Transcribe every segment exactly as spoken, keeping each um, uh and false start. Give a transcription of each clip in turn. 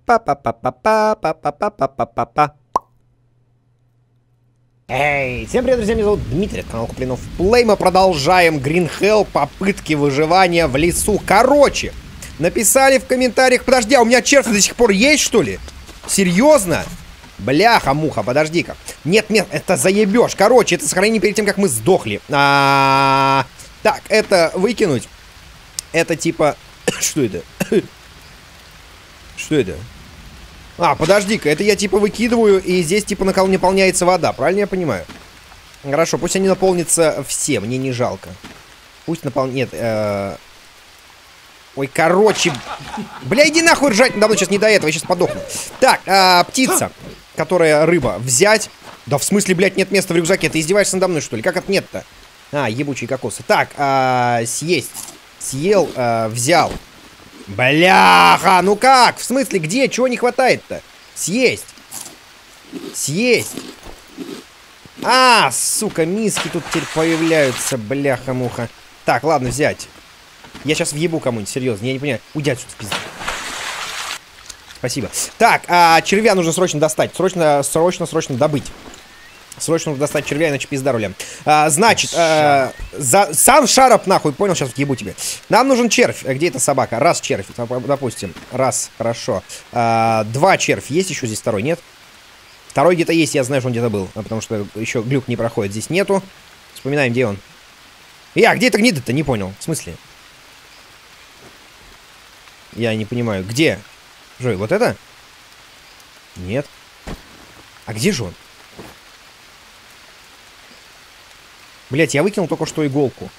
Па-па-па-па-па-па-па-па-па-па. Эй, всем привет, друзья, меня зовут Дмитрий, канал Куплинов Плей. Мы продолжаем Green Hell, попытки выживания в лесу. Короче, написали в комментариях... Подожди, а у меня червь до сих пор есть, что ли? Серьезно? Бляха-муха, подожди-ка. Нет, нет, это заебешь. Короче, это сохранение перед тем, как мы сдохли. А -а -а. Так, это выкинуть. Это типа... Что это? Что это? А, подожди-ка, это я типа выкидываю, и здесь типа наполняется вода, правильно я понимаю? Хорошо, пусть они наполнятся все, мне не жалко. Пусть наполнит... Э... Ой, короче... Бля, иди нахуй ржать, надо сейчас не до этого, я сейчас подохну. Так, э, птица, которая рыба, взять... Да в смысле, блядь, нет места в рюкзаке, ты издеваешься надо мной, что ли? Как это нет-то? А, ебучие кокосы. Так, э, съесть. Съел, э, взял. Бляха, ну как? В смысле, где? Чего не хватает-то? Съесть. Съесть. А, сука, миски тут теперь появляются, бляха-муха. Так, ладно, взять. Я сейчас въебу кому-нибудь, серьезно, я не понимаю. Уйди отсюда, в пизду. Спасибо. Так, а червя нужно срочно достать. Срочно, срочно, срочно добыть. Срочно нужно достать червя, иначе пизда рулем. А, значит, а, за, сам шароп нахуй, понял, сейчас въебу тебе. Нам нужен червь. Где эта собака? Раз червь, допустим. Раз, хорошо. А, два червь. Есть еще здесь второй? Нет? Второй где-то есть, я знаю, что он где-то был. Потому что еще глюк не проходит. Здесь нету. Вспоминаем, где он. Я, где это гнида-то? Не понял. В смысле? Я не понимаю. Где? Жой, вот это? Нет. А где же он? Блять, я выкинул только что иголку.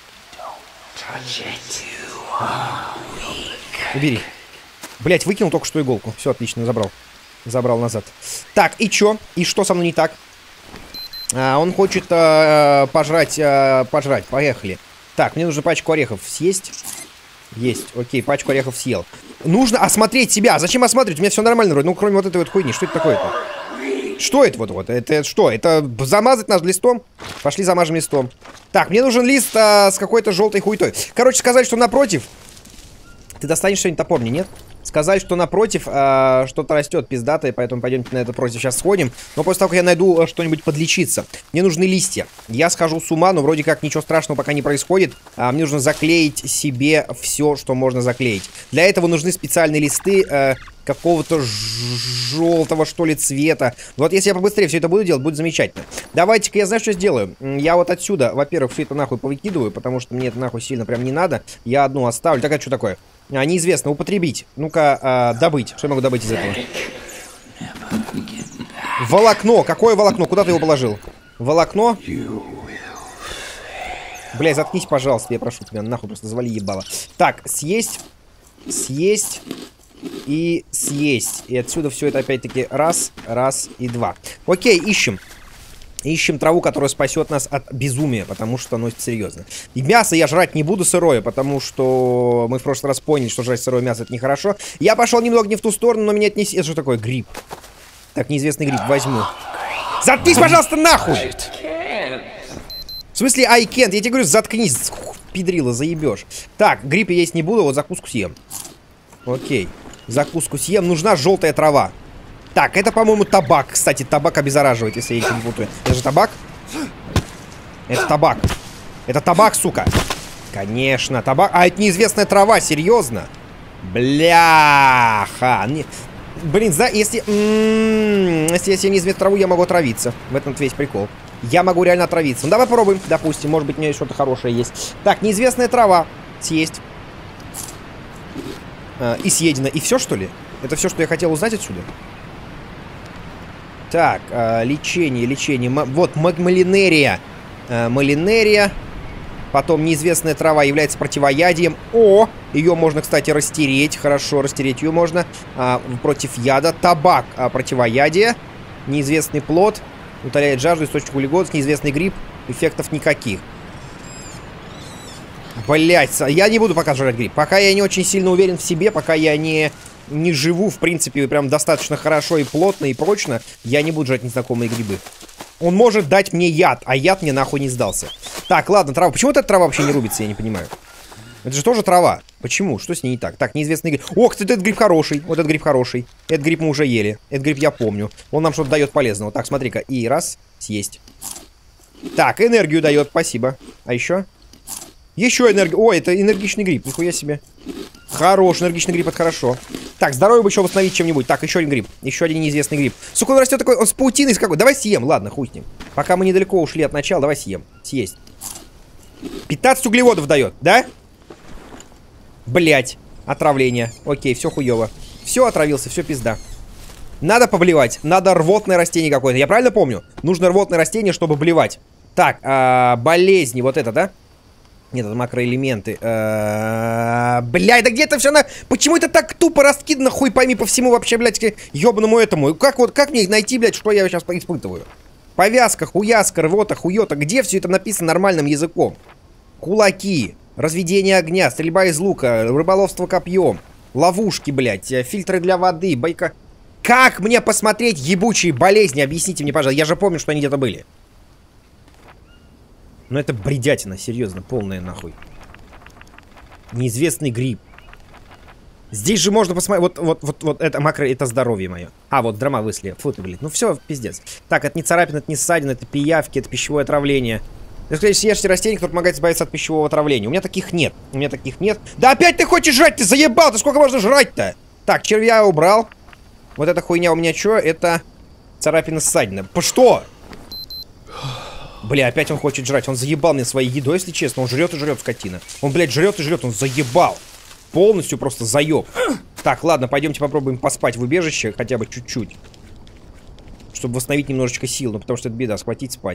Убери. Блять, выкинул только что иголку. Все, отлично, забрал. Забрал назад. Так, и чё? И что со мной не так? А, он хочет а, пожрать, а, пожрать. Поехали. Так, мне нужно пачку орехов съесть. Есть, окей, пачку орехов съел. Нужно осмотреть себя. Зачем осматривать? У меня все нормально вроде. Ну, кроме вот этой вот хуйни. Что это такое-то? Что это вот-вот? Это что? Это замазать наш листом? Пошли замажем листом. Так, мне нужен лист а, с какой-то желтой хуйтой. Короче, сказали, что напротив... Ты достанешь что-нибудь топор мне, нет? Сказали, что напротив а, что-то растет пиздатое, поэтому пойдемте на это против сейчас сходим. Но после того, как я найду что-нибудь подлечиться. Мне нужны листья. Я схожу с ума, но вроде как ничего страшного пока не происходит. А, мне нужно заклеить себе все, что можно заклеить. Для этого нужны специальные листы... А, какого-то желтого, что ли, цвета. Вот если я побыстрее все это буду делать, будет замечательно. Давайте-ка я, знаю, что сделаю. Я вот отсюда, во-первых, все это нахуй повыкидываю, потому что мне это нахуй сильно прям не надо. Я одну оставлю. Так, а что такое? А, неизвестно. Употребить. Ну-ка, а, добыть. Что я могу добыть из этого? Волокно. Какое волокно? Куда ты его положил? Волокно? Бля, заткнись, пожалуйста, я прошу тебя. Нахуй просто завали ебало. Так, съесть. Съесть. И съесть. И отсюда все это опять-таки раз, раз и два. Окей, ищем. Ищем траву, которая спасет нас от безумия, потому что оно серьезно. И мясо я жрать не буду сырое, потому что мы в прошлый раз поняли, что жрать сырое мясо это нехорошо. Я пошел немного не в ту сторону, но меня это не... Это что такое? Гриб. Так, неизвестный гриб. Возьму. Заткнись, пожалуйста, нахуй! В смысле, I can't? Я тебе говорю, заткнись, педрила, заебешь. Так, гриб я есть не буду, вот закуску съем. Окей. Закуску съем. Нужна желтая трава. Так, это, по-моему, табак. Кстати, табак обеззараживает, если я их не путаю. Это же табак? Это табак. Это табак, сука. Конечно, табак. А, это неизвестная трава, серьезно? Бляха. Не... Блин, за... если... М -м -м, если... Если я неизвестную траву, я могу отравиться. В этом весь прикол. Я могу реально отравиться. Ну, давай попробуем, допустим. Может быть, у меня что-то хорошее есть. Так, неизвестная трава. Съесть. И съедено. И все, что ли? Это все, что я хотел узнать отсюда? Так, э, лечение, лечение. М вот, малинерия. Э, малинерия. Потом неизвестная трава является противоядием. О! Ее можно, кстати, растереть. Хорошо, растереть ее можно. А, против яда. Табак. А, противоядие. Неизвестный плод. Утоляет жажду, источник углеводов. Неизвестный гриб. Эффектов никаких. Блять, я не буду пока жрать гриб. Пока я не очень сильно уверен в себе, пока я не, не живу, в принципе, прям достаточно хорошо и плотно и прочно, я не буду жрать незнакомые грибы. Он может дать мне яд, а яд мне нахуй не сдался. Так, ладно, трава. Почему эта трава вообще не рубится, я не понимаю. Это же тоже трава. Почему? Что с ней не так? Так, неизвестный гриб. О, кстати, этот гриб хороший. Вот этот гриб хороший. Этот гриб мы уже ели. Этот гриб я помню. Он нам что-то дает полезного. Так, смотри-ка. И раз, съесть. Так, энергию дает, спасибо. А еще? Еще энергию. Ой, это энергичный гриб. Нихуя себе. Хороший энергичный гриб, это хорошо. Так, здоровье бы еще восстановить чем-нибудь. Так, еще один гриб. Еще один неизвестный гриб. Сука, он растет такой, он с паутиной с какой. Давай съем. Ладно, хуй с ним. Пока мы недалеко ушли от начала, давай съем. Съесть. пятнадцать углеводов дает, да? Блять. Отравление. Окей, все хуево. Все отравился, все пизда. Надо поблевать. Надо рвотное растение какое-то. Я правильно помню? Нужно рвотное растение, чтобы блевать. Так, а, болезни. Вот это, да? Нет, это макроэлементы. А, блядь, да где-то все на... Почему это так тупо раскидано, хуй пойми, по всему вообще, блядь, ебаному этому? Как вот, как мне найти, блядь, что я сейчас испытываю? Повязка, хуяска, рвота, хуёта. Где все это написано нормальным языком? Кулаки, разведение огня, стрельба из лука, рыболовство копьем, ловушки, блядь, фильтры для воды, байка... Как мне посмотреть ебучие болезни? Объясните мне, пожалуйста. Я же помню, что они где-то были. Ну это бредятина, серьезно, полная нахуй. Неизвестный гриб. Здесь же можно посмотреть. Вот, вот, вот, вот это макро, это здоровье мое. А, вот драма высли. Фу ты, блядь. Ну все, пиздец. Так, это не царапина, это не ссадина, это пиявки, это пищевое отравление. Ты сказать, съешьте растения, которые помогают избавиться от пищевого отравления. У меня таких нет. У меня таких нет. Да опять ты хочешь жрать, ты заебал! Ты сколько можно жрать-то? Так, червя я убрал. Вот эта хуйня у меня что? Это царапина ссадина. По что? Бля, опять он хочет жрать. Он заебал мне своей едой, если честно. Он жрет и жрет, скотина. Он, блядь, жрет и жрет. Он заебал. Полностью просто заеб. Так, ладно, пойдемте попробуем поспать в убежище. Хотя бы чуть-чуть. Чтобы восстановить немножечко сил. Ну, потому что это беда, схватить спать.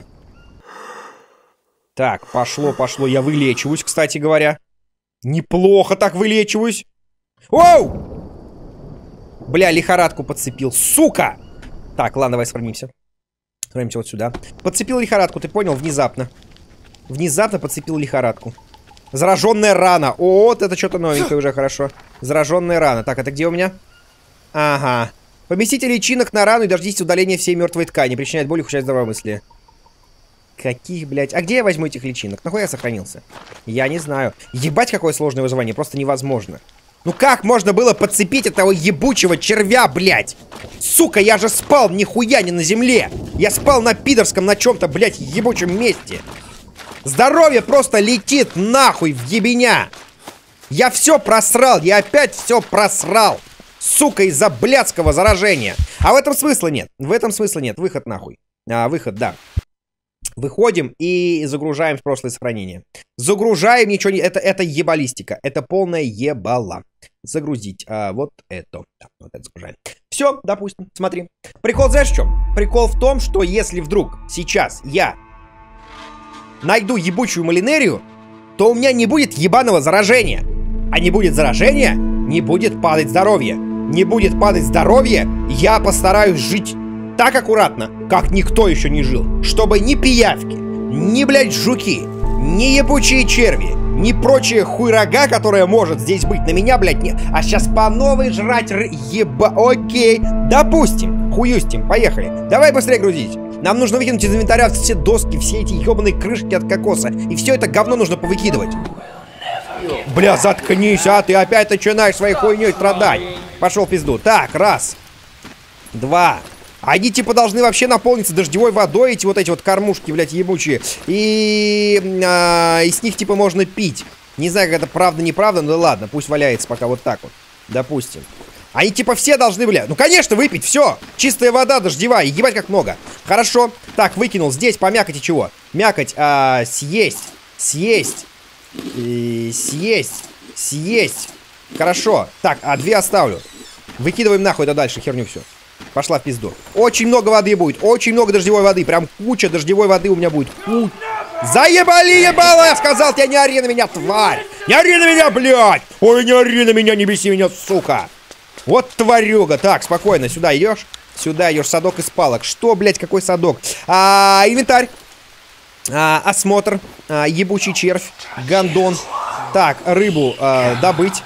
Так, пошло, пошло. Я вылечиваюсь, кстати говоря. Неплохо так вылечиваюсь. Оу! Бля, лихорадку подцепил. Сука! Так, ладно, давай сохранимся. Сохранимся вот сюда. Подцепил лихорадку, ты понял? Внезапно. Внезапно подцепил лихорадку. Зараженная рана. О, вот это что-то новенькое уже, хорошо. Зараженная рана. Так, это где у меня? Ага. Поместите личинок на рану и дождитесь удаления всей мертвой ткани. Причиняет боль и ухудшает здравомыслие. Каких, блядь? А где я возьму этих личинок? Нахуй я сохранился? Я не знаю. Ебать, какое сложное выживание. Просто невозможно. Ну как можно было подцепить этого ебучего червя, блядь? Сука, я же спал нихуя не на земле. Я спал на пидорском, на чем-то, блядь, ебучем месте. Здоровье просто летит нахуй в ебеня. Я все просрал, я опять все просрал. Сука, из-за блядского заражения. А в этом смысла нет. В этом смысла нет. Выход нахуй. А, выход, да. Выходим и загружаем в прошлое сохранение. Загружаем, ничего не... Это, это ебалистика. Это полная ебала. Загрузить. А, вот это. Да, вот это загружаем. Все, допустим. Смотри. Прикол знаешь в чем? Прикол в том, что если вдруг сейчас я найду ебучую малинерию, то у меня не будет ебаного заражения. А не будет заражения, не будет падать здоровье. Не будет падать здоровье, я постараюсь жить так аккуратно, как никто еще не жил. Чтобы ни пиявки, ни, блядь, жуки, ни ебучие черви, ни прочая хуйрога, которая может здесь быть, на меня, блядь, не... А сейчас по новой жрать ры... еба... Окей, допустим, хуюстим, поехали. Давай быстрее грузить. Нам нужно выкинуть из инвентаря все доски, все эти ебаные крышки от кокоса. И все это говно нужно повыкидывать. Бля, заткнись, а ты опять начинаешь своей хуйней страдать. Пошел в пизду. Так, раз. Два. Они типа должны вообще наполниться дождевой водой, эти вот эти вот кормушки, блядь, ебучие. И, а, и с них типа можно пить. Не знаю, как это правда-неправда, но да ладно, пусть валяется пока вот так вот. Допустим. Они типа все должны, бля. Ну конечно, выпить, все. Чистая вода дождевая, ебать как много. Хорошо. Так, выкинул здесь по мякоти чего? Мякоть, а, съесть. Съесть. И съесть. Съесть. Хорошо. Так, а две оставлю. Выкидываем нахуй да дальше херню всю. Пошла в пизду. Очень много воды будет. Очень много дождевой воды. Прям куча дождевой воды у меня будет. Ку... Заебали, ебало! Я сказал тебе, не ори на меня, тварь! Не ори на меня, блядь! Ой, не ори на меня, не беси меня, сука! Вот тварюга. Так, спокойно. Сюда идешь? Сюда идешь. Садок из палок. Что, блядь, какой садок? А, инвентарь. А, осмотр. А, ебучий червь. Гондон. Так, рыбу а, добыть.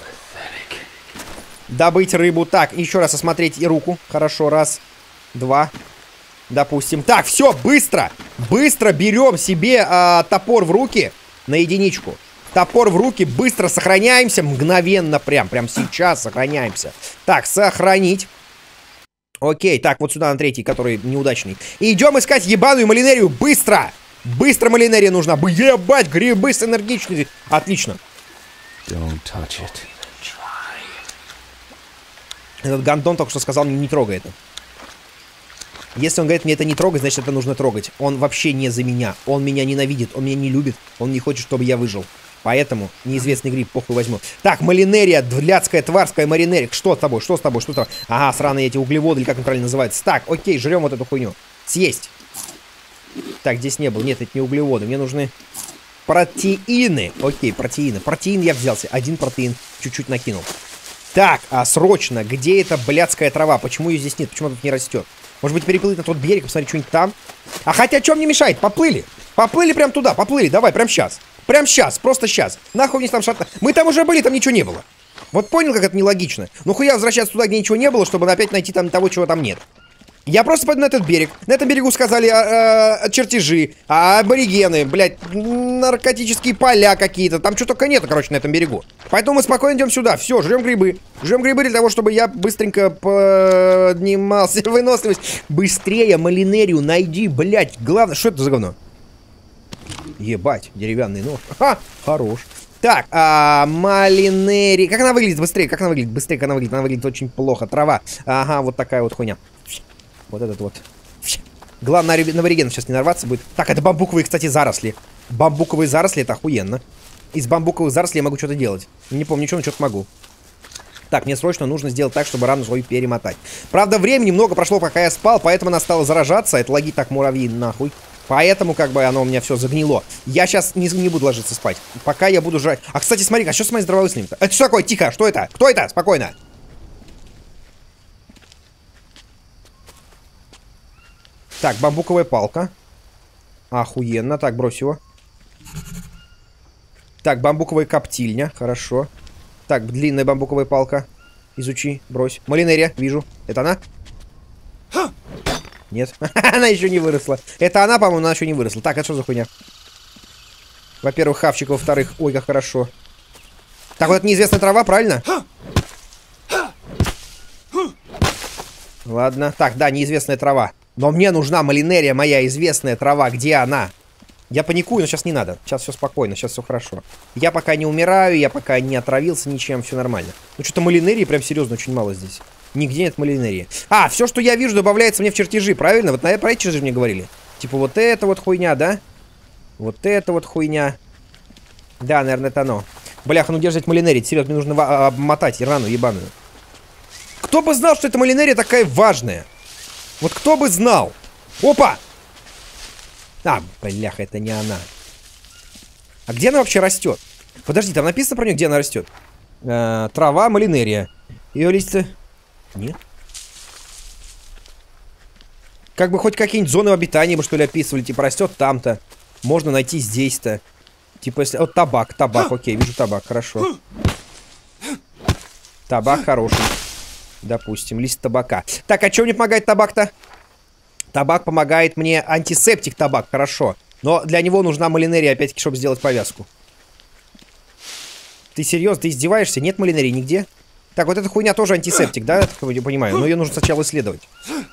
Добыть рыбу. Так, еще раз осмотреть и руку. Хорошо, раз, два. Допустим. Так, все, быстро. Быстро берем себе а, топор в руки на единичку. Топор в руки, быстро сохраняемся, мгновенно прям, прям сейчас сохраняемся. Так, сохранить. Окей, так, вот сюда на третий, который неудачный. И идем искать ебаную малинерию, быстро! Быстро малинерия нужна, бы ебать, грибы с энергичностью. Отлично. Don't touch it. Этот гандон только что сказал мне не трогай это. Если он говорит мне это не трогать, значит это нужно трогать. Он вообще не за меня. Он меня ненавидит, он меня не любит. Он не хочет, чтобы я выжил. Поэтому неизвестный гриб, похуй возьму. Так, малинерия, блядская, тварская маринерия. Что с тобой, что с тобой, что с тобой? Ага, сраные эти углеводы, или как они правильно называются. Так, окей, жрем вот эту хуйню. Съесть. Так, здесь не было. Нет, это не углеводы. Мне нужны протеины. Окей, протеины. Протеин я взялся. Один протеин чуть-чуть накинул. Так, а срочно, где эта блядская трава? Почему ее здесь нет? Почему она тут не растет? Может быть, переплыть на тот берег, посмотреть, что-нибудь там? А хотя, что мне мешает? Поплыли. Поплыли прям туда, поплыли. Давай, прям сейчас. Прям сейчас, просто сейчас. Нахуй вниз там шатна. Мы там уже были, там ничего не было. Вот понял, как это нелогично? Ну хуя возвращаться туда, где ничего не было, чтобы опять найти там того, чего там нет. Я просто пойду на этот берег. На этом берегу сказали а, а, чертежи, а, аборигены, блядь, наркотические поля какие-то. Там что только нету, короче, на этом берегу. Поэтому мы спокойно идем сюда. Все, жрем грибы. Жрем грибы для того, чтобы я быстренько поднимался. Выносливость. Быстрее малинерию найди, блядь. Главное, что это за говно? Ебать, деревянный нож. Ха, хорош. Так, а, малинерия. Как она выглядит быстрее? Как она выглядит быстрее? Как она выглядит? Она выглядит очень плохо. Трава. Ага, вот такая вот хуйня. Вот этот вот. Главное, на аборигенов сейчас не нарваться будет. Так, это бамбуковые, кстати, заросли. Бамбуковые заросли, это охуенно. Из бамбуковых зарослей я могу что-то делать. Не помню ничего, но что-то могу. Так, мне срочно нужно сделать так, чтобы рану свою перемотать. Правда, времени много прошло, пока я спал, поэтому она стала заражаться. Это логи так, муравьи, нахуй. Поэтому, как бы, оно у меня все загнило. Я сейчас не, не буду ложиться спать. Пока я буду жрать. А, кстати, смотри, а что с моим здравоохранением-то? Это что такое? Тихо, что это? Кто это? Спокойно. Так, бамбуковая палка. Охуенно. Так, брось его. Так, бамбуковая коптильня. Хорошо. Так, длинная бамбуковая палка. Изучи, брось. Малинерия, вижу. Это она? Нет. Она еще не выросла. Это она, по-моему, она еще не выросла. Так, это что за хуйня? Во-первых, хавчик, во-вторых. Ой, как хорошо. Так, вот это неизвестная трава, правильно? Ладно. Так, да, неизвестная трава. Но мне нужна малинерия, моя известная трава. Где она? Я паникую, но сейчас не надо. Сейчас все спокойно, сейчас все хорошо. Я пока не умираю, я пока не отравился ничем, все нормально. Ну, что-то малинерии прям серьезно очень мало здесь. Нигде нет малинерии. А, все, что я вижу, добавляется мне в чертежи, правильно? Вот на про эти чертежи мне говорили. Типа вот это вот хуйня, да? Вот это вот хуйня. Да, наверное, это оно. Бляха, ну держать малинерии. Серьезно, мне нужно обмотать рану ебаную. Кто бы знал, что эта малинерия такая важная? Вот кто бы знал? Опа! А, бляха, это не она. А где она вообще растет? Подожди, там написано про нее, где она растет. Э, трава, малинерия. Ее листья... Нет. Как бы хоть какие-нибудь зоны обитания бы, что ли, описывали. Типа, растет там-то. Можно найти здесь-то. Типа, если... Вот табак, табак, окей, вижу табак, хорошо. Табак хороший. Допустим, лист табака. Так, а что мне помогает табак-то? Табак помогает мне, антисептик табак, хорошо. Но для него нужна малинерия, опять-таки, чтобы сделать повязку. Ты серьезно, ты издеваешься? Нет малинерии нигде? Так, вот эта хуйня тоже антисептик, да? Я понимаю, но ее нужно сначала исследовать.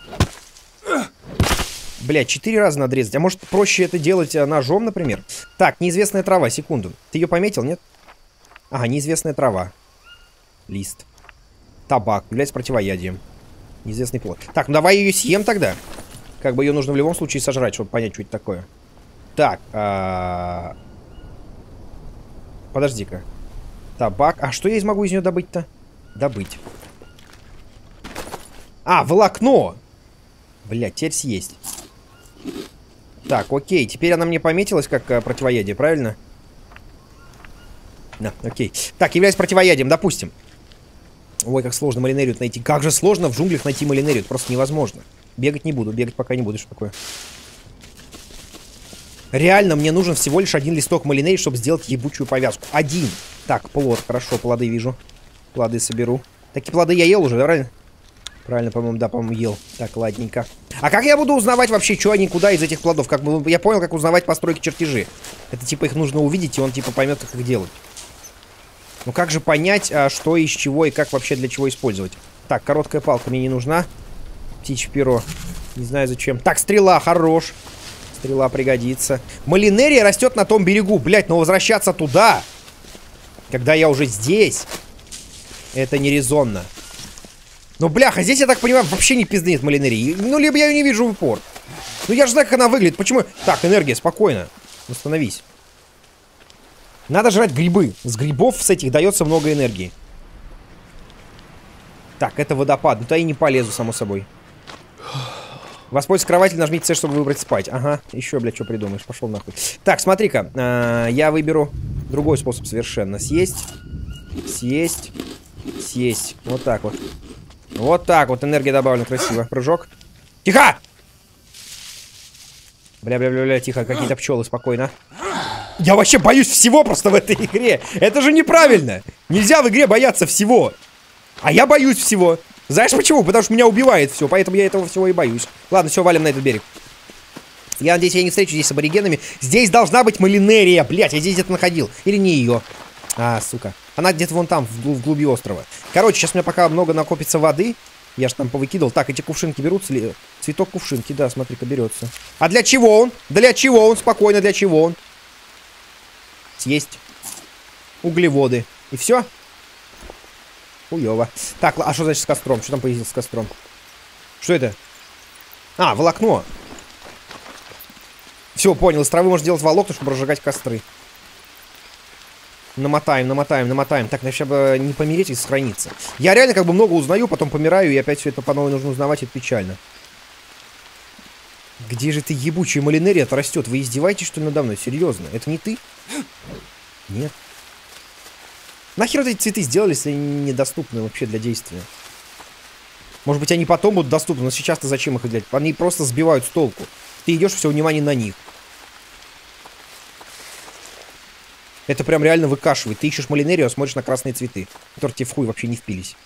Бля, четыре раза надо резать. А может, проще это делать ножом, например? Так, неизвестная трава, секунду. Ты ее пометил, нет? Ага, неизвестная трава. Лист. Табак, является противоядием. Неизвестный плод. Так, ну давай ее съем тогда. Как бы ее нужно в любом случае сожрать, чтобы понять, что это такое. Так, а... подожди-ка. Табак. А что я могу из нее добыть-то? Добыть. А, волокно! Блядь, теперь съесть. Так, окей. Теперь она мне пометилась как а, противоядие, правильно? Да, окей. Так, является противоядием, допустим. Ой, как сложно малинерию найти. Как же сложно в джунглях найти малинерию. Это просто невозможно. Бегать не буду, бегать пока не буду. Что такое? Реально, мне нужен всего лишь один листок малинерии, чтобы сделать ебучую повязку. Один. Так, плод, хорошо, плоды вижу. Плоды соберу. Такие плоды я ел уже, да, правильно? Правильно, по-моему, да, по-моему, ел. Так, ладненько. А как я буду узнавать вообще, что они, куда из этих плодов? Как бы, я понял, как узнавать постройки чертежи. Это типа их нужно увидеть, и он типа поймет, как их делать. Ну как же понять, а, что из чего и как вообще для чего использовать? Так, короткая палка мне не нужна. Птичье перо. Не знаю зачем. Так, стрела, хорош. Стрела пригодится. Малинерия растет на том берегу. Блять, но возвращаться туда, когда я уже здесь, это нерезонно. Ну, бляха, здесь, я так понимаю, вообще не пизды нет малинерии. Ну, либо я ее не вижу в упор. Ну, я же знаю, как она выглядит. Почему? Так, энергия, спокойно. Восстановись. Надо жрать грибы. С грибов с этих дается много энергии. Так, это водопад. Ну, туда и не полезу, само собой. Воспользуйся кроватью, нажмите С, чтобы выбрать спать. Ага, еще, блядь, что придумаешь? Пошел нахуй. Так, смотри-ка. Э, я выберу другой способ совершенно. Съесть. Съесть. Съесть. Вот так вот. Вот так вот. Энергия добавлена. Красиво. Прыжок. Тихо! Бля-бля-бля-бля, тихо. Какие-то пчелы, спокойно. Я вообще боюсь всего просто в этой игре. Это же неправильно. Нельзя в игре бояться всего. А я боюсь всего. Знаешь почему? Потому что меня убивает все, поэтому я этого всего и боюсь. Ладно, все, валим на этот берег. Я надеюсь, я не встречу здесь с аборигенами. Здесь должна быть малинерия, блядь, я здесь где-то находил. Или не ее. А, сука. Она где-то вон там, в, в глуби острова. Короче, сейчас у меня пока много накопится воды. Я же там повыкидывал. Так, эти кувшинки берутся ли? Цветок кувшинки, да, смотри-ка, берется. А для чего он? Для чего он? Спокойно, для чего он? Съесть. Углеводы. И все? Хуёво. Так, а что значит с костром? Что там появилось с костром? Что это? А, волокно. Все, понял. Из травы можно делать волокна, чтобы разжигать костры. Намотаем, намотаем, намотаем. Так, значит, бы не помереть и сохраниться. Я реально как бы много узнаю, потом помираю, и опять все это по новой нужно узнавать, это печально. Где же ты, ебучая малинерия-то растет? Вы издеваетесь, что ли, надо мной? Серьезно? Это не ты? Нет. Нахер вот эти цветы сделали, если они недоступны вообще для действия? Может быть, они потом будут доступны, но сейчас-то зачем их играть? Они просто сбивают с толку. Ты идешь, все внимание на них. Это прям реально выкашивает. Ты ищешь малинерию, а смотришь на красные цветы, которые тебе в хуй вообще не впились.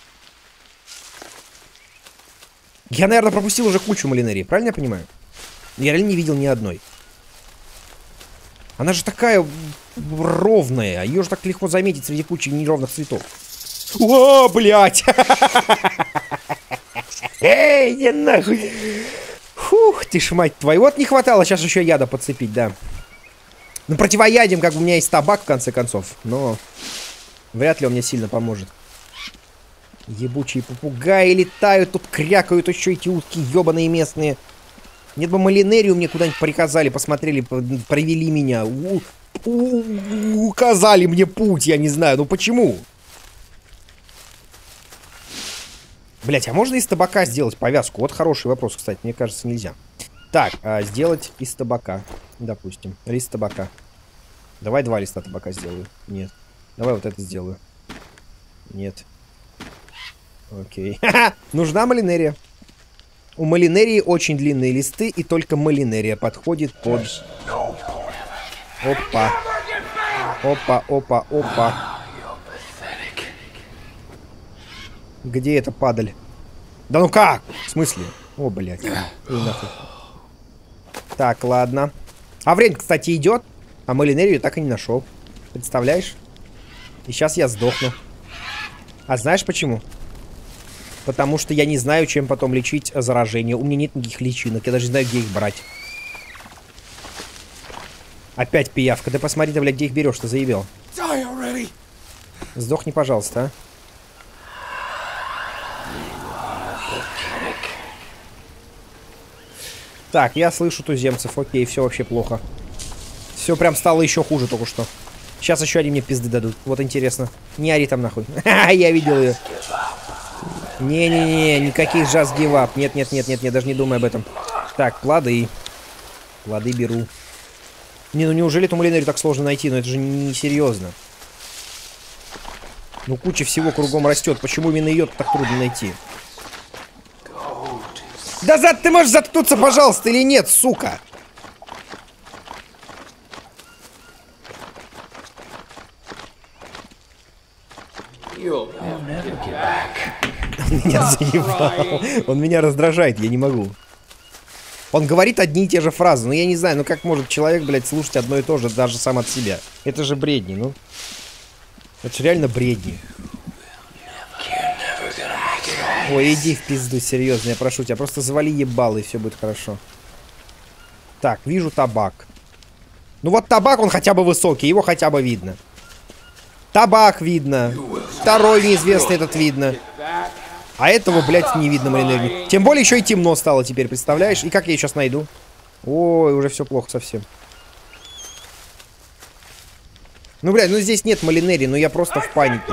Я, наверное, пропустил уже кучу малинерии, правильно я понимаю? Я реально не видел ни одной. Она же такая ровная. Ее же так легко заметить среди кучи неровных цветов. О, блядь! Эй, не нахуй! Фух, ты ж мать твою. Вот не хватало сейчас еще яда подцепить, да. Ну, противоядием, как бы у меня есть табак, в конце концов. Но вряд ли он мне сильно поможет. Ебучие попугаи летают, тут крякают еще эти утки ебаные местные. Нет бы малинерию мне куда-нибудь приказали, посмотрели, провели меня. У у указали мне путь, я не знаю. Ну почему? Блять, а можно из табака сделать повязку? Вот хороший вопрос, кстати, мне кажется, нельзя. Так, а, сделать из табака, допустим. Лист табака. Давай два листа табака сделаю. Нет. Давай вот это сделаю. Нет. Окей. Нужна малинерия. У малинерии очень длинные листы, и только малинерия подходит под... Опа. Опа, опа, опа. Где эта падаль? Да ну как? В смысле? О, блядь. Так, ладно. А время, кстати, идет. А малинерию так и не нашел. Представляешь? И сейчас я сдохну. А знаешь почему? Потому что я не знаю, чем потом лечить заражение. У меня нет никаких личинок. Я даже не знаю, где их брать. Опять пиявка. Да посмотри, ты, блядь, где их берешь, ты заебел. Сдохни, пожалуйста, а. Так, я слышу туземцев. Окей, все вообще плохо. Все прям стало еще хуже только что. Сейчас еще они мне пизды дадут. Вот интересно. Не ори там нахуй. Я видел ее. Не-не-не, никаких just give up. Нет-нет-нет-нет, я даже не думаю об этом. Так, плоды. Плоды беру. Не, ну неужели эту малинерию так сложно найти? Ну это же несерьезно. Ну куча всего кругом растет. Почему именно ее так трудно найти? Да зад, ты можешь заткнуться, пожалуйста, или нет, сука? Он меня заебал. Он меня раздражает, я не могу. Он говорит одни и те же фразы. Ну, я не знаю, ну как может человек, блядь, слушать одно и то же даже сам от себя? Это же бредни, ну. Это же реально бредни. Ой, иди в пизду, серьезно, я прошу тебя. Просто завали ебало, и все будет хорошо. Так, вижу табак. Ну вот табак, он хотя бы высокий, его хотя бы видно. Табак видно. Второй неизвестный этот видно. А этого, блядь, не видно, Малинери. Тем более еще и темно стало теперь, представляешь? И как я ее сейчас найду? Ой, уже все плохо совсем. Ну, блядь, ну здесь нет Малинери, но я просто в панике.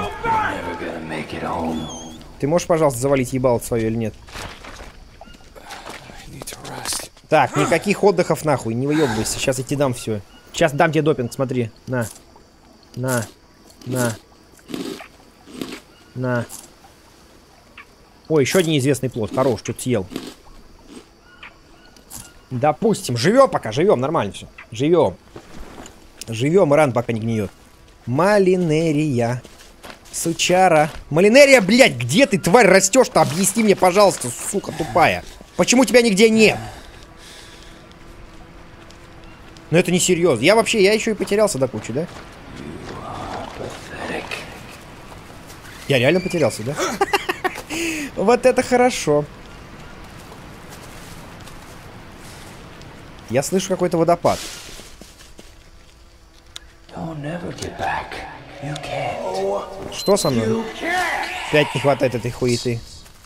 Ты можешь, пожалуйста, завалить ебало свое или нет? Так, никаких отдыхов нахуй, не выебывайся. Сейчас я тебе дам все. Сейчас дам тебе допинг, смотри. На. На. На. На. Ой, еще один неизвестный плод. Хорош, что-то съел. Допустим. Живем пока, живем, нормально все. Живем. Живем, и ран пока не гниет. Малинерия. Сучара. Малинерия, блядь, где ты, тварь, растешь-то? Объясни мне, пожалуйста, сука тупая. Почему тебя нигде нет? Ну это не серьезно. Я вообще, я еще и потерялся до кучи, да? Я реально потерялся, да? Вот это хорошо. Я слышу какой-то водопад. Что со мной? Опять не хватает этой хуеты.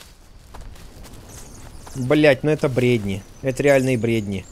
Блять, ну это бредни. Это реальные бредни.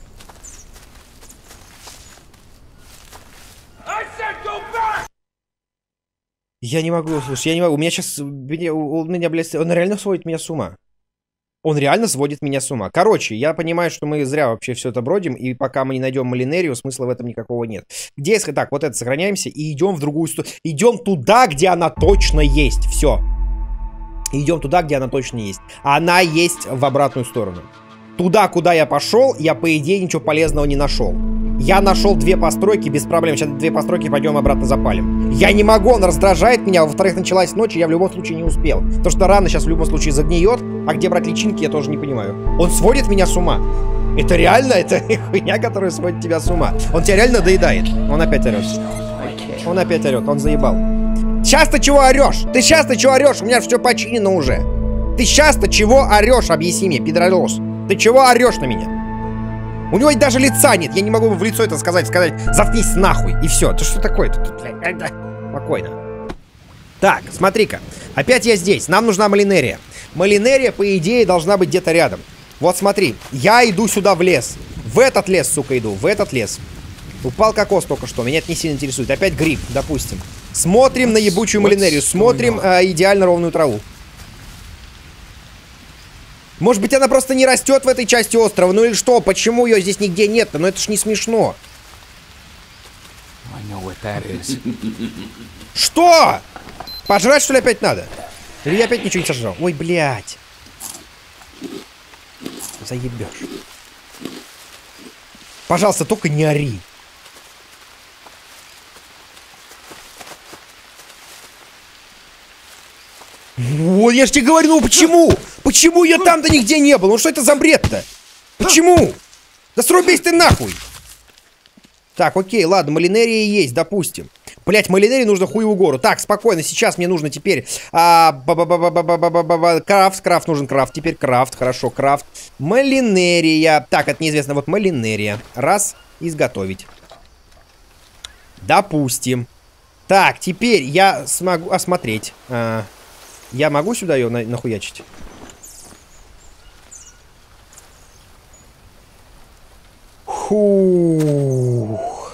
Я не могу, слушай, я не могу. У меня сейчас... У меня, блядь, он реально сводит меня с ума. Он реально сводит меня с ума. Короче, я понимаю, что мы зря вообще все это бродим, и пока мы не найдем Малинерию, смысла в этом никакого нет. Где... Так, вот это сохраняемся и идем в другую сторону. Идем туда, где она точно есть. Все. Идем туда, где она точно есть. Она есть в обратную сторону. Туда, куда я пошел, я, по идее, ничего полезного не нашел. Я нашел две постройки без проблем. Сейчас две постройки пойдем обратно запалим. Я не могу, он раздражает меня. Во-вторых, началась ночь, и я в любом случае не успел. Потому что рана сейчас в любом случае загниет. А где брать личинки, я тоже не понимаю. Он сводит меня с ума. Это реально? Это хуйня, которая сводит тебя с ума. Он тебя реально доедает. Он опять орет. Он опять орет. Он заебал. Сейчас ты чего орешь? Ты сейчас ты чего орешь? У меня все починено уже. Ты сейчас ты чего орешь? Объясни мне, пидорос. Ты чего орешь на меня? У него даже лица нет. Я не могу в лицо это сказать. Сказать, заткнись нахуй. И все. Ты что такое-то? Спокойно. Так, смотри-ка. Опять я здесь. Нам нужна Малинерия. Малинерия, по идее, должна быть где-то рядом. Вот смотри. Я иду сюда в лес. В этот лес, сука, иду. В этот лес. Упал кокос только что. Меня это не сильно интересует. Опять гриб, допустим. Смотрим на ебучую Малинерию. Смотрим э, идеально ровную траву. Может быть, она просто не растет в этой части острова. Ну или что? Почему ее здесь нигде нет? Ну это ж не смешно. Что? Пожрать, что ли, опять надо? Или я опять ничего не сожрал? Ой, блядь. Заебешь. Пожалуйста, только не ори. Вот, я же тебе говорю, ну почему? Почему я там-то нигде не был? Ну что это за бред-то? Почему? Да срубись ты нахуй! Так, окей, ладно, Малинерия есть, допустим. Блять, Малинерии нужно хуеву гору. Так, спокойно, сейчас мне нужно теперь... А, ба -ба -ба -ба -ба -ба -ба -ба -ба, крафт, крафт, нужен крафт. Теперь крафт, хорошо, крафт. Малинерия. Так, это неизвестно, вот Малинерия. Раз, изготовить. Допустим. Так, теперь я смогу осмотреть... А, я могу сюда ее на нахуячить? Фух.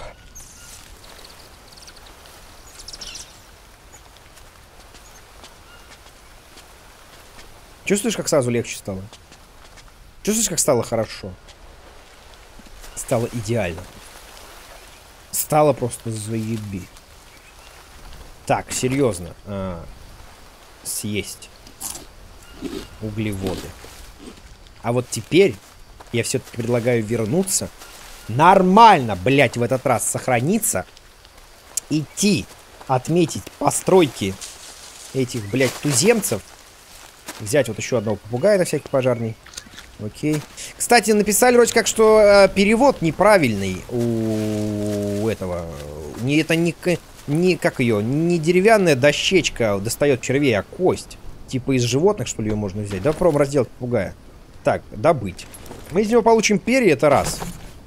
Чувствуешь, как сразу легче стало? Чувствуешь, как стало хорошо? Стало идеально. Стало просто заеби. Так, серьезно. А, съесть углеводы. А вот теперь я все-таки предлагаю вернуться. Нормально, блять, в этот раз сохраниться. Идти, отметить постройки этих, блять, туземцев. Взять вот еще одного попугая на всякий пожарный. Окей. Кстати, написали вроде как, что э, перевод неправильный у этого. Не, это не, не как ее, не деревянная дощечка достает червей, а кость. Типа из животных, что ли, ее можно взять. Да, попробуем разделать попугая. Так, добыть. Мы из него получим перья, это раз.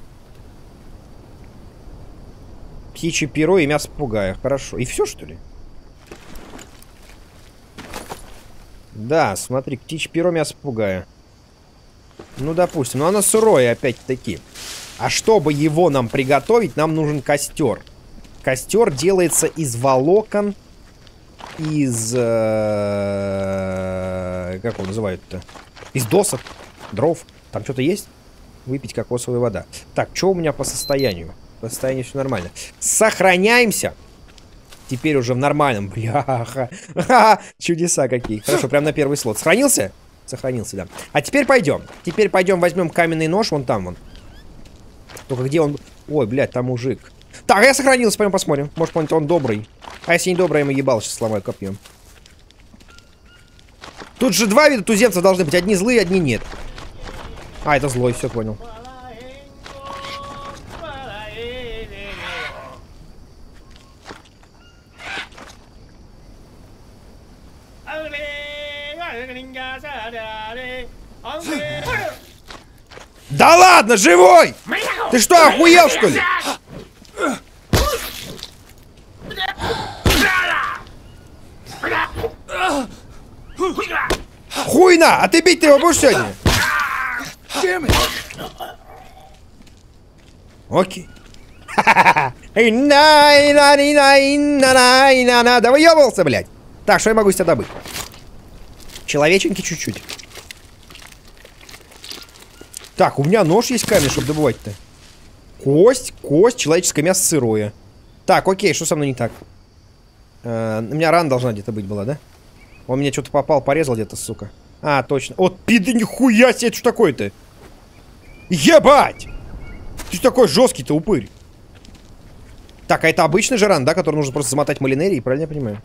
Птичье перо и мясо попугая. Хорошо. И все, что ли? Да, смотри, птичье перо, мясо попугая. Ну, допустим. Но оно сырое, опять-таки. А чтобы его нам приготовить, нам нужен костер. Костер делается из волокон, из... Э, как его называют-то? Из досок, дров. Там что-то есть? Выпить кокосовая вода. Так, что у меня по состоянию? По состоянию все нормально. Сохраняемся. Теперь уже в нормальном. Бляха. Чудеса какие. Хорошо, прям на первый слот. Сохранился? Сохранился, да. А теперь пойдем. Теперь пойдем возьмем каменный нож. Вон там, вон. Только где он? Ой, блядь, там мужик. Так, я сохранился, пойдем посмотрим. Может, он, он добрый. А если не добрый, я ему ебал, сейчас сломаю копьем. Тут же два вида туземцев должны быть. Одни злые, одни нет. А, это злой, все понял. Да ладно, живой! Ты что, охуел, что ли? Хуйна! А ты бить-то его будешь сегодня? Окей. Да выебывался, блядь. Так, что я могу с тебя добыть? Человеченьки чуть-чуть. Так, у меня нож есть камень, чтобы добывать-то. Кость, кость, человеческое мясо сырое. Так, окей, что со мной не так? Э, у меня рана должна где-то быть была, да? Он мне что-то попал, порезал где-то, сука. А, точно. Вот пиды, нихуя себе, это что такое-то? Ебать! Ты такой жесткий-то упырь. Так, а это обычный же ран, да, который нужно просто замотать малинерией, правильно я понимаю?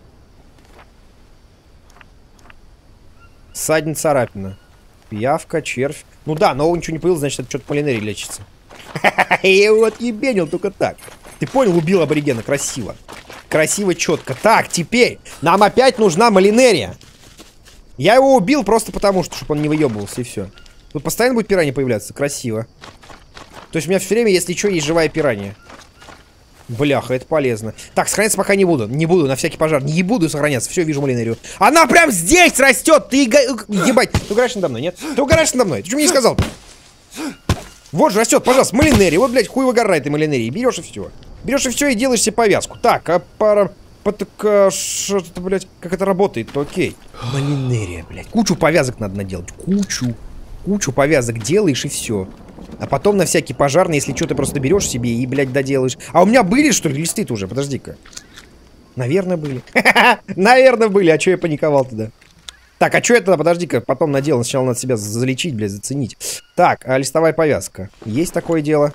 Ссадина, царапина. Пиявка, червь. Ну да, но ничего не появилось, значит, это что-то малинерий лечится. Я его отъебенил только так. Ты понял, убил аборигена, красиво. Красиво, четко. Так, теперь нам опять нужна малинерия. Я его убил просто потому, что, чтобы он не выебывался, и все. Тут постоянно будет пиранья появляться, красиво. То есть у меня все время, если что, есть живая пиранья. Бляха, это полезно. Так, сохраняться пока не буду. Не буду, на всякий пожар. Не буду сохраняться. Все, вижу малинерию. Она прям здесь растет! Ты, ебать, ты угораешь надо мной, нет? Ты угораешь надо мной. Ты что мне не сказал? Вот же растет, пожалуйста, малинерия. Вот, блядь, хуй выгорай ты малинерии. Берешь и все. Берешь и все и делаешь себе повязку. Так, а пара... Так, а, что это, блядь, как это работает? Окей. Малинерия, блядь. Кучу повязок надо наделать. Кучу. Кучу повязок делаешь и все. А потом на всякий пожарный, если что, ты просто берешь себе и, блядь, доделаешь. А у меня были, что ли, листы-то уже? Подожди-ка. Наверное, были. Наверное, были. А что я паниковал тогда? Так, а что это? Подожди-ка, потом наделал. Сначала надо себя залечить, блядь, заценить. Так, а листовая повязка. Есть такое дело.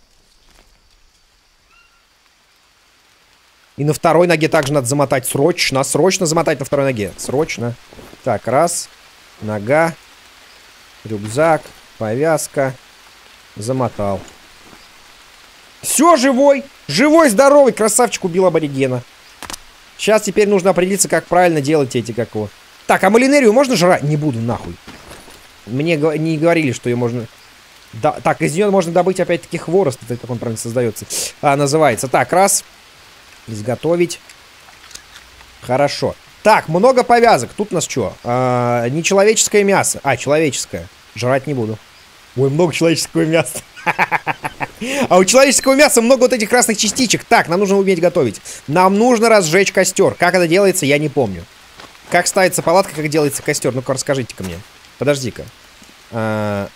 И на второй ноге также надо замотать. Срочно, срочно замотать на второй ноге. Срочно. Так, раз. Нога. Рюкзак. Повязка. Замотал. Все, живой. Живой, здоровый. Красавчик, убил аборигена. Сейчас теперь нужно определиться, как правильно делать эти, как его. Так, а малинерию можно жрать? Не буду, нахуй. Мне не говорили, что ее можно... Да, так, из нее можно добыть опять-таки хворост. Это как он правильно создается. А, называется. Так, раз. Изготовить. Хорошо. Так, много повязок. Тут у нас что? А, нечеловеческое мясо. А, человеческое. Жрать не буду. Ой, много человеческого мяса. А у человеческого мяса много вот этих красных частичек. Так, нам нужно уметь готовить. Нам нужно разжечь костер. Как это делается, я не помню. Как ставится палатка, как делается костер? Ну-ка, расскажите-ка мне. Подожди-ка. А...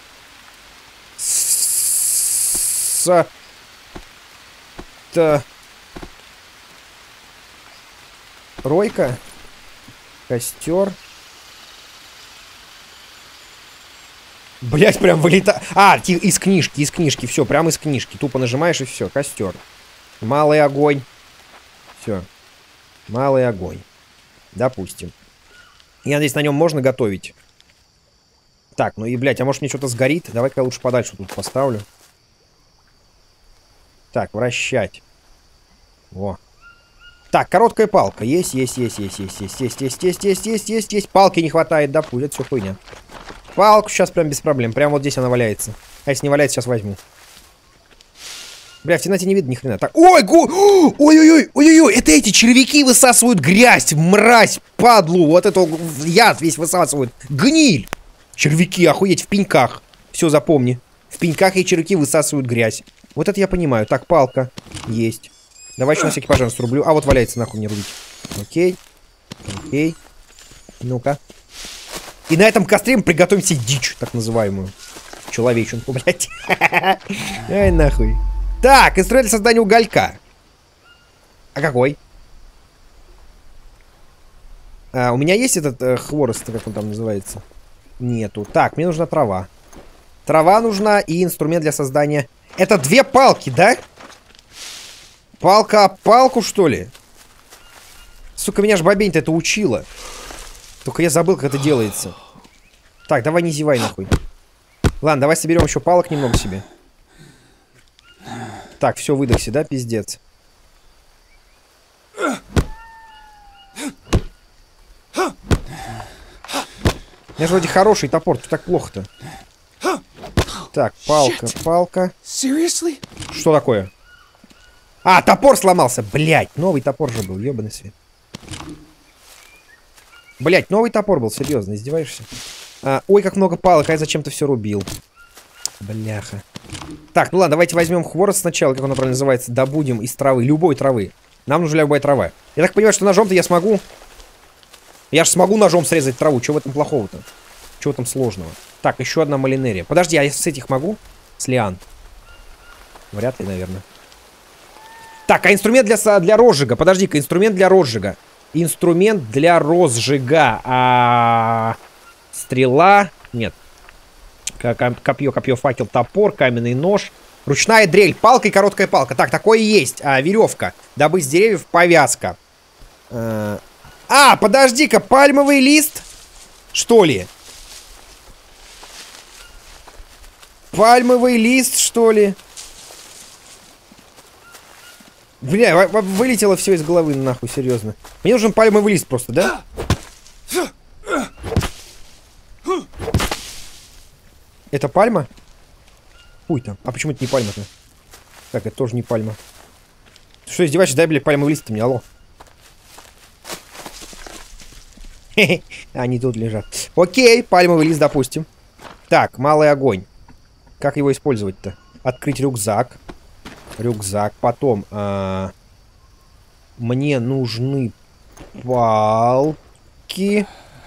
С... Т... Ройка. Костер. Блять, прям вылетает. А, из книжки, из книжки. Все, прям из книжки. Тупо нажимаешь и все. Костер. Малый огонь. Все. Малый огонь. Допустим. Я надеюсь, на нем можно готовить. Так, ну и, блядь, а может мне что-то сгорит? Давай-ка я лучше подальше тут поставлю. Так, вращать. Во. Так, короткая палка. Есть, есть, есть, есть, есть, есть, есть, есть, есть, есть, есть, есть, есть. Палки не хватает, да, пусть. Это все хуйня. Палку сейчас прям без проблем. Прям вот здесь она валяется. А если не валяется, сейчас возьму. Бля, в темноте не видно ни хрена. Так, ой, гу... Ой-ой-ой, ой-ой-ой, это эти червяки высасывают грязь, мразь, падлу. Вот это яд весь высасывают. Гниль. Червяки, охуеть, в пеньках. Все, запомни. В пеньках и червяки высасывают грязь. Вот это я понимаю. Так, палка. Есть. Давай еще на всякий пожар срублю. А вот валяется, нахуй не рубить. Окей. Окей. Ну-ка. И на этом костре мы приготовим себе дичь, так называемую. Человеченку, блядь. Ай, нахуй. Так, инструмент для создания уголька. А какой? А, у меня есть этот э, хворост, как он там называется? Нету. Так, мне нужна трава. Трава нужна и инструмент для создания... Это две палки, да? Палка об палку, что ли? Сука, меня ж бабень-то это учила. Только я забыл, как это делается. Так, давай не зевай, нахуй. Ладно, давай соберем еще палок немного себе. Так, все, выдохся, да, пиздец. У меня же вроде хороший топор, тут так плохо-то. Так, палка, палка. Что такое? А, топор сломался, блядь. Новый топор же был, ебаный свет. Блядь, новый топор был, серьезно, издеваешься? А, ой, как много палок, а я зачем-то все рубил. Бляха. Так, ну ладно, давайте возьмем хворост сначала, как он правильно называется, добудем из травы, любой травы. Нам нужна любая трава. Я так понимаю, что ножом-то я смогу... Я же смогу ножом срезать траву, чего в этом плохого-то? Чего там сложного? Так, еще одна малинерия. Подожди, а я с этих могу? С лиан? Вряд ли, наверное. Так, а инструмент для, для розжига? Подожди-ка, инструмент для розжига. Инструмент для розжига. А... Стрела? Нет. Копье, копье, факел, топор, каменный нож. Ручная дрель, палка и короткая палка. Так, такое есть. А, веревка. Добыть с деревьев, повязка. А, а подожди-ка, пальмовый лист? Что ли? Пальмовый лист, что ли? Бля, вылетело все из головы, нахуй, серьезно. Мне нужен пальмовый лист просто, да? Это пальма? Хуй там. А почему это не пальма-то? Так, это тоже не пальма. Ты что, издеваешься? Дай, блядь, пальмовый лист-то мне, алло. Хе-хе. Они тут лежат. Окей, пальмовый лист, допустим. Так, малый огонь. Как его использовать-то? Открыть рюкзак. Рюкзак. Потом... А... Мне нужны палки.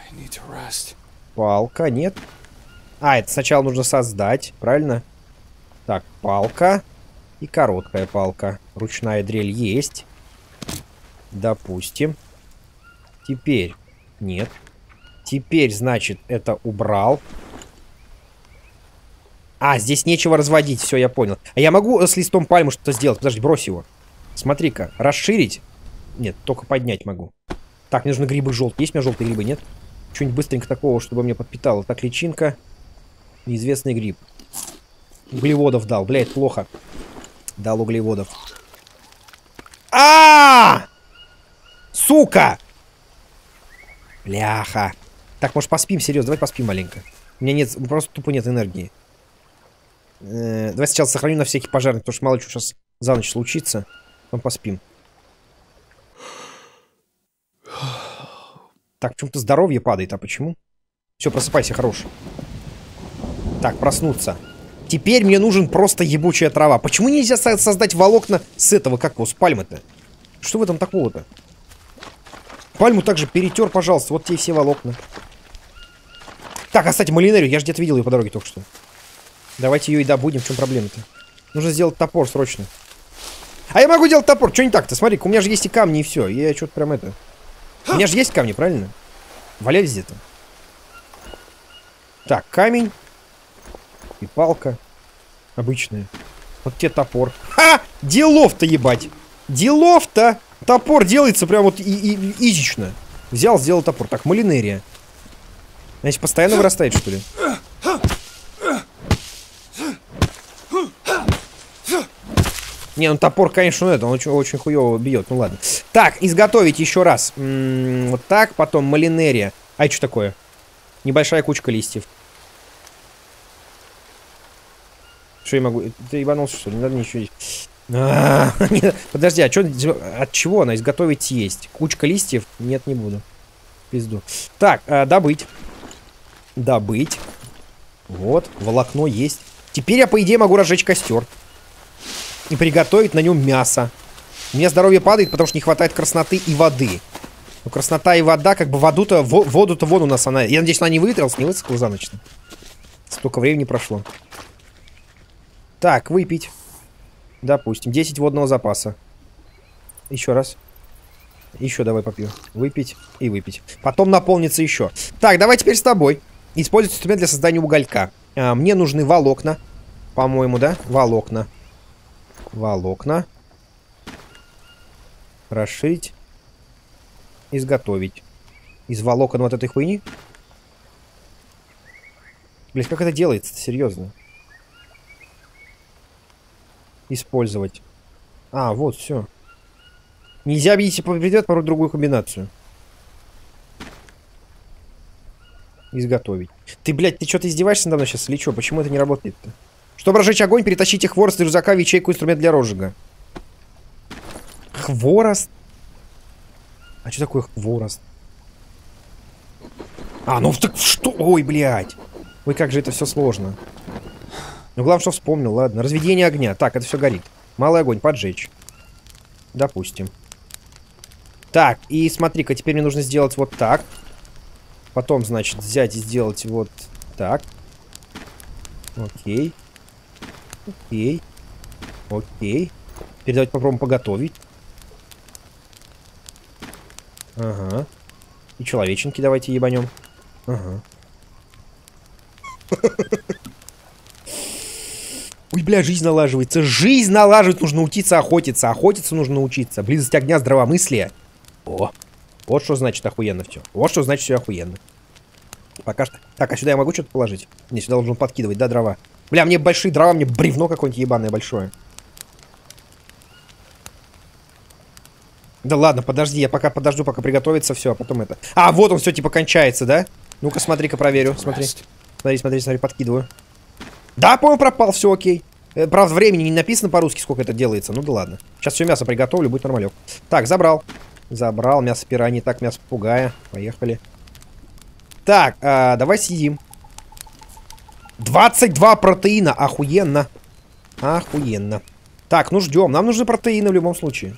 Палка, нет? А, это сначала нужно создать, правильно? Так, палка и короткая палка. Ручная дрель есть. Допустим. Теперь нет. Теперь, значит, это убрал. А, здесь нечего разводить, все, я понял. А я могу с листом пальмы что-то сделать? Подожди, брось его. Смотри-ка, расширить? Нет, только поднять могу. Так, мне нужны грибы желтые. Есть у меня желтые грибы, нет? Что-нибудь быстренько такого, чтобы мне подпитало. Так, личинка. Неизвестный гриб. Углеводов дал. Блядь, плохо. Дал углеводов. А, -а, а Сука! Бляха. Так, может, поспим, серьезно? Давай поспим маленько. У меня нет, просто тупо нет энергии. Э-э, давай сначала сохраню на всякий пожарный, потому что мало что сейчас за ночь случится. Потом поспим. Так, почему-то здоровье падает, а почему? Все, просыпайся, хорош. Так, проснуться. Теперь мне нужен просто ебучая трава. Почему нельзя создать волокна с этого, как его, с пальмы-то? Что в этом такого-то? Пальму также перетер, пожалуйста. Вот тебе все волокна. Так, а, кстати, малинерию. Я же где-то видел ее по дороге только что. Давайте ее и добудем. В чем проблема-то? Нужно сделать топор срочно. А я могу делать топор. Что не так-то? Смотри, у меня же есть и камни, и все. Я что-то прям это... У меня же есть камни, правильно? Валялись где-то. Так, камень. И палка. Обычная. Вот тебе топор. Ха! Делов-то, ебать! Делов-то! Топор делается прям вот и, и, изично. Взял, сделал топор. Так, малинерия. Значит, постоянно вырастает, что ли? Не, ну топор, конечно, это, он очень, очень хуёво бьет. Ну ладно. Так, изготовить еще раз. М-м, вот так, потом малинерия. А это что такое? Небольшая кучка листьев. Что я могу? Ты ебанулся, что ли? Не надо ничего здесь. А -а -а, подожди, а чё, от чего она изготовить съесть? Кучка листьев? Нет, не буду. Пизду. Так, а, добыть. Добыть. Вот, волокно есть. Теперь я, по идее, могу разжечь костер. И приготовить на нем мясо. У меня здоровье падает, потому что не хватает красноты и воды. Ну, краснота и вода, как бы воду-то, воду-то вон у нас она. Я надеюсь, она не выветрилась, не высохла за ночь. Столько времени прошло. Так, выпить. Допустим, десять водного запаса. Еще раз. Еще давай попью. Выпить и выпить. Потом наполнится еще. Так, давай теперь с тобой. Использовать инструмент для создания уголька. А, мне нужны волокна. По-моему, да? Волокна. Волокна. Расширить. Изготовить. Из волокон вот этой хуйни. Блять, как это делается? Серьезно. Использовать. А, вот, все. Нельзя видеть, придет порой другую комбинацию. Изготовить. Ты, блядь, ты что-то издеваешься надо мной сейчас или что? Почему это не работает-то? Чтобы разжечь огонь, перетащите хворост из рюкзака в ячейку инструмент для розжига. Хворост? А что такое хворост? А, ну так что? Ой, блядь. Ой, как же это все сложно. Ну, главное, что вспомнил, ладно. Разведение огня. Так, это все горит. Малый огонь, поджечь. Допустим. Так, и смотри-ка, теперь мне нужно сделать вот так. Потом, значит, взять и сделать вот так. Окей. Окей. Окей. Теперь давайте попробуем поготовить. Ага. И человеченки давайте ебанем. Ага. Ой, бля, жизнь налаживается. Жизнь налаживает. Нужно учиться охотиться. Охотиться нужно научиться. Близость огня, здравомыслие. О, вот что значит охуенно все. Вот что значит все охуенно. Пока что. Так, а сюда я могу что-то положить? Не, сюда должен подкидывать, да, дрова. Бля, мне большие дрова, мне бревно какое-нибудь ебаное большое. Да ладно, подожди, я пока подожду, пока приготовится все, а потом это. А, вот он все типа кончается, да? Ну-ка, смотри-ка, проверю. Смотри. Смотри, смотри, смотри, подкидываю. Да, по-моему, пропал, все окей. Правда, времени не написано по-русски, сколько это делается. Ну да ладно. Сейчас все мясо приготовлю, будет нормалек. Так, забрал. Забрал мясо пираньи. Так, мясо попугая. Поехали. Так, а, давай съедим. двадцать два протеина. Охуенно. Охуенно. Так, ну ждем. Нам нужны протеины в любом случае.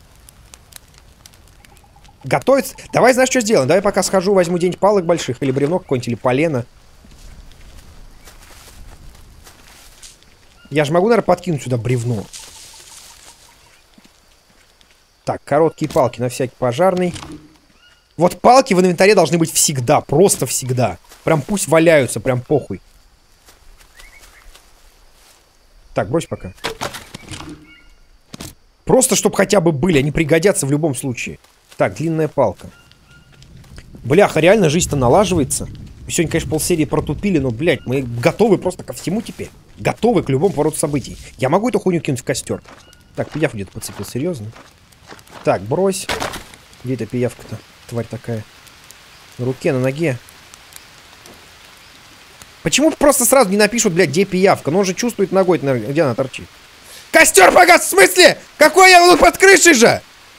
Готовится. Давай, знаешь, что сделаем? Давай пока схожу, возьму день палок больших. Или бревно какое-нибудь, или полено. Я же могу, наверное, подкинуть сюда бревно. Так, короткие палки на всякий пожарный. Вот палки в инвентаре должны быть всегда. Просто всегда. Прям пусть валяются, прям похуй. Так, брось пока. Просто, чтобы хотя бы были. Они пригодятся в любом случае. Так, длинная палка. Бляха, реально жизнь-то налаживается. Сегодня, конечно, полсерии протупили, но, блядь, мы готовы просто ко всему теперь. Готовы к любому повороту событий. Я могу эту хуйню кинуть в костер? Так, пиявку где-то подцепил, серьезно? Так, брось. Где эта пиявка-то? Тварь такая. На руке, на ноге. Почему просто сразу не напишут, блядь, где пиявка? Ну, он же чувствует ногой, где она торчит. Костер погас, в смысле? Какой я был под крышей же?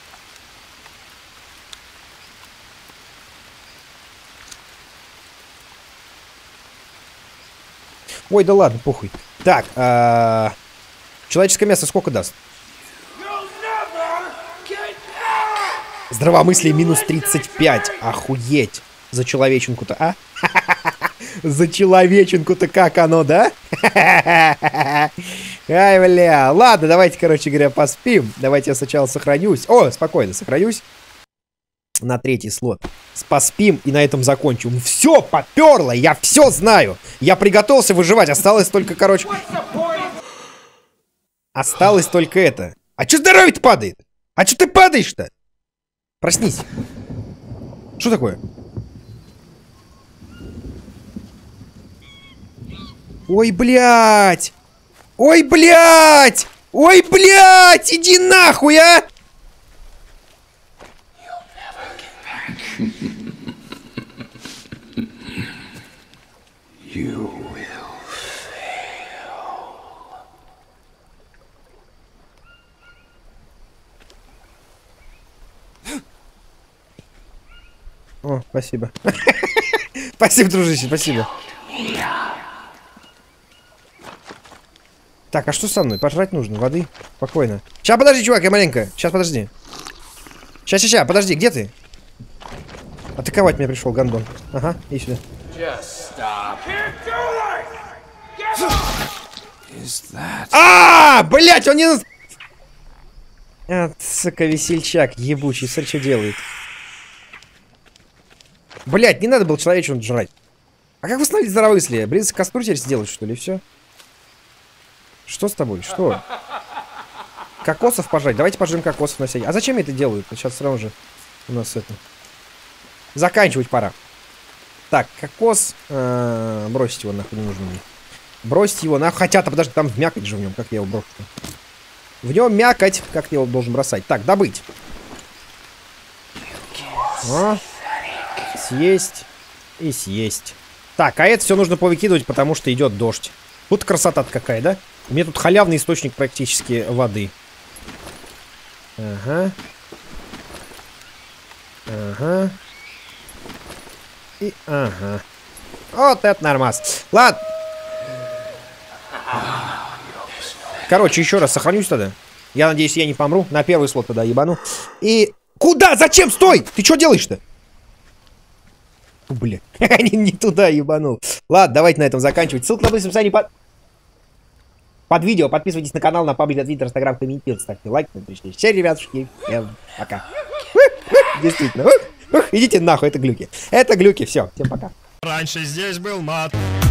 Ой, да ладно, похуй. Так, а... человеческое мясо сколько даст? Здравомыслие минус тридцать пять. Охуеть. За человеченку-то, а? За человеченку-то как оно, да? Ай, бля. Ладно, давайте, короче говоря, поспим. Давайте я сначала сохранюсь. О, спокойно, сохранюсь. На третий слот. Поспим и на этом закончим. Все, поперло, я все знаю. Я приготовился выживать. Осталось только, короче... Осталось только это. А че здоровье-то падает? А че ты падаешь-то? Проснись. Что такое? Ой, блядь! Ой, блядь! Ой, блядь, иди нахуй, а! О, спасибо. Спасибо, дружище, спасибо. Так, а что со мной? Пожрать нужно, воды. Спокойно. Сейчас, подожди, чувак, я маленько. Сейчас, подожди. Сейчас, сейчас, сейчас, подожди, где ты? Атаковать меня пришел, гандон. Ага, иди сюда. А, блять, он не... А, сука, весельчак, ебучий, смотри, что делает. Блять, не надо было человечину жрать. А как восстановить здравомыслие? Блин, костру теперь сделать, что ли, и все? Что с тобой? Что? Кокосов пожрать. Давайте пожрем кокосов на всякий. А зачем это делают? Сейчас сразу же у нас это... Заканчивать пора. Так, кокос... А, бросить его нахуй не нужно мне. Бросить его нахуй. Хотя, то подожди, там мякоть же в нем. Как я его брошу? В нем мякоть. Как я его должен бросать? Так, добыть. О, съесть. И съесть. Так, а это все нужно повыкидывать, потому что идет дождь. Вот красота-то какая, да? У меня тут халявный источник практически воды. Ага. Ага. И ага. Вот это нормас. Ладно. Короче, еще раз сохранюсь тогда. Я надеюсь, я не помру. На первый слот тогда ебану. И... Куда? Зачем? Стой! Ты что делаешь-то? Бля. не, не туда ебанул. Ладно, давайте на этом заканчивать. Ссылка на описании под... под видео. Подписывайтесь на канал, на паблик, Твиттер, Инстаграм, комментируйте, ставьте лайк. Все, ребятушки. Я... Пока. Действительно. Идите нахуй, это глюки. Это глюки. Все, всем пока. Раньше здесь был мат.